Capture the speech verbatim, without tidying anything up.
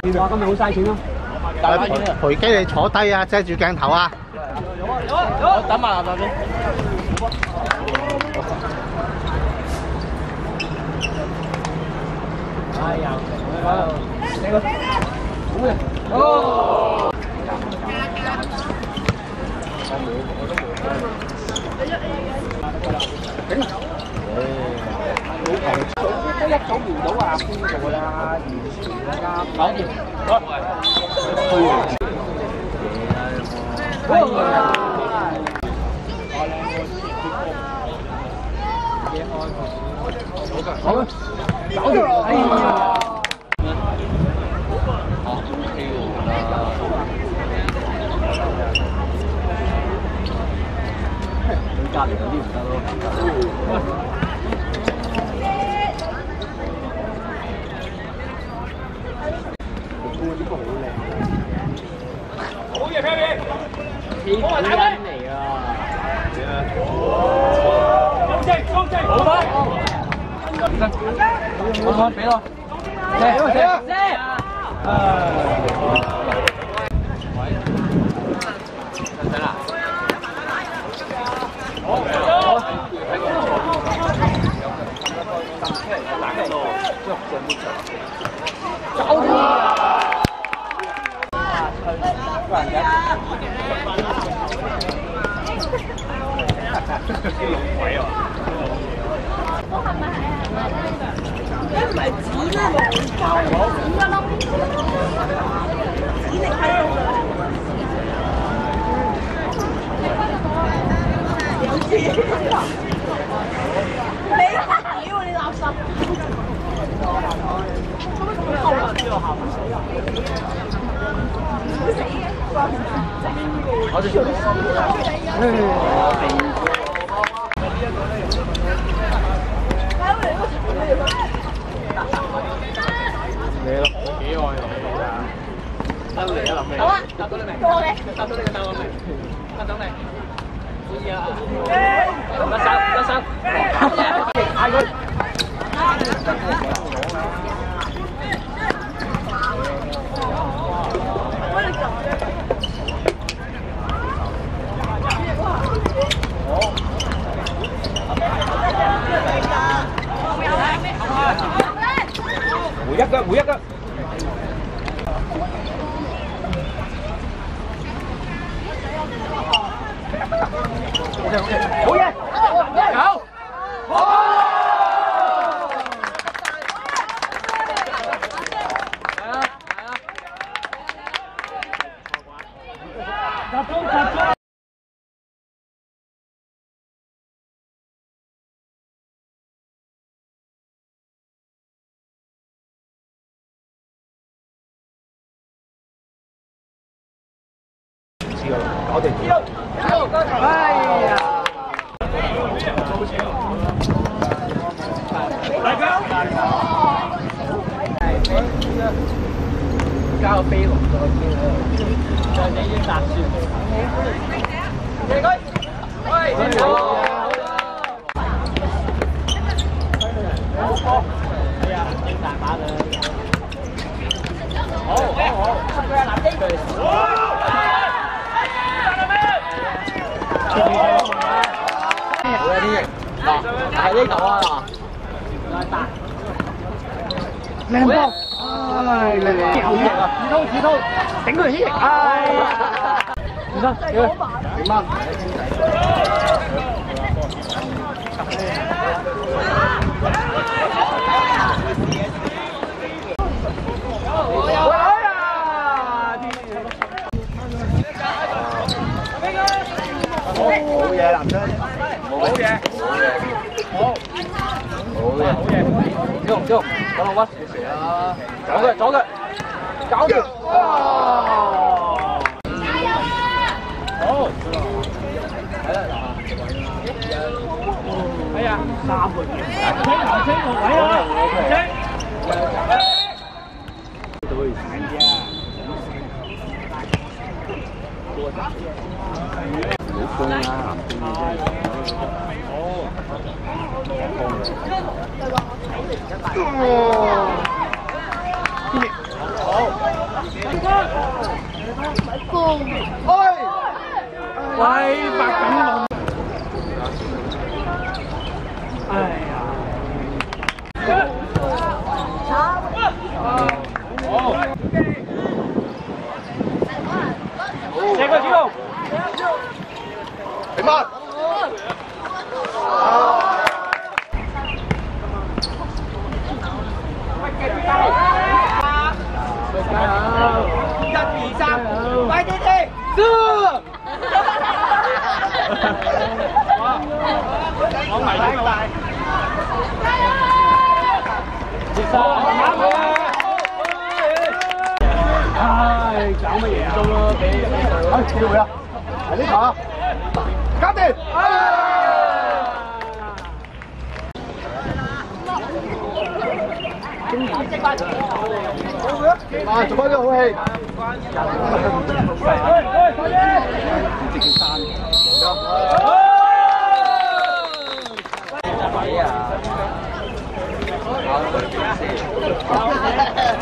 哇，今日好嘥錢咯！ 培基你坐低啊，遮住鏡頭啊！ 有啊有啊有啊！等埋啊，等先。哎呀，呢個好嘅，哦。頂啊！都一早瞄到啊，邊個啦？完全啱，搞掂，好。好啊，搞掂！哎呀！好 ，OK 喎。你隔離嗰啲唔得咯。好嘢 ，Perry！ 天主人嚟啊！高正，高正，好快！我我俾咯，射射射！啊！睇啦！好，好。走啊！不然人啲老鬼啊！我係咪係啊？唔係紙咩？夠紙㗎咯，紙嚟喺度㗎。有紙。你屌你垃圾！後來之後下唔死啊！會死嘅。我哋你咯，幾愛你啊！得嚟啊，諗你。好啊，答到你未？過嘅。答到你嘅答案未？答到未？可以啊！得手，得手。嗌佢。回一腳，回一腳。OK OK， 好嘢，有，好。係啊，係啊。集中，集中。搞掂！哎呀！大家加個飛龍再見，再你已經搭船。謝佢，喂，好。好，係啊，幾大把啦。好，好，好，佢係南京隊。好啊，天翼，嗱，喺呢度啊，嗱，再打，靚波，唉，靚波，好嘢啊！子通，子通，頂佢天翼，哎呀，子通，點啊？好嘢，男生，好嘢，好，好嘢，好嘢，中中，左落屈，左腳，左腳，搞掂，哇！加油啊！好，係啦，哎呀，三個點，清頭清個位啊，清，都會踩啫，多謝。好公啦，南京嘅啫。哦。好。 喂，白緊龍。哎呀！好。射個主動。 點啊？ 一二三，快啲啲，สู้講埋呢個。接收，啱佢啊！唉，搞乜嘢啊？中咯，俾哎，機會啊！係呢球啊！搞掂！啊，做翻啲好戲。直接三。